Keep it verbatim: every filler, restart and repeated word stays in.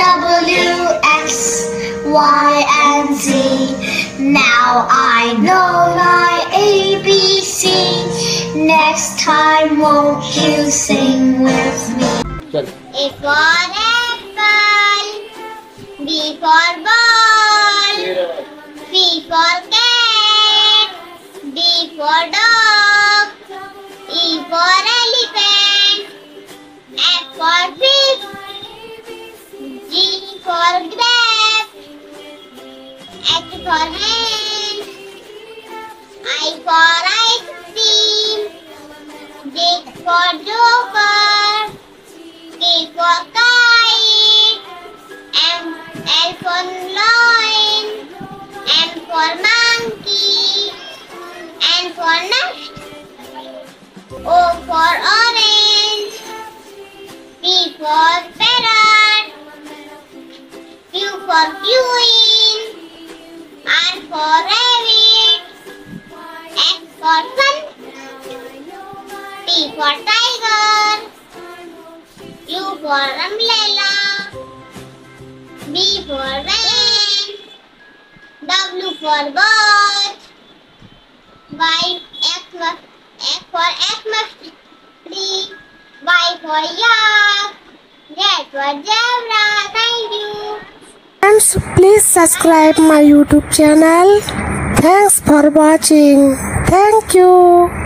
W, X, Y, and Z. Now I know my A B C. Next time won't you sing with me? A for apple, B for ball, C for cat, D for dog, E for elephant, F for fish, G for grapes, H for hen, I for ice cream, J for joker, K for kite, M, L for lion, M for monkey, N for nest, O for orange, P for parrot, Q for queen, R for rabbit, X for sun, T for tiger, U for umbrella, B for van, W for watch, Y X for X for xforxmastree, Y for yak, Z for zebra. Thank you. Friends, please subscribe my YouTube channel. Thanks for watching. Thank you.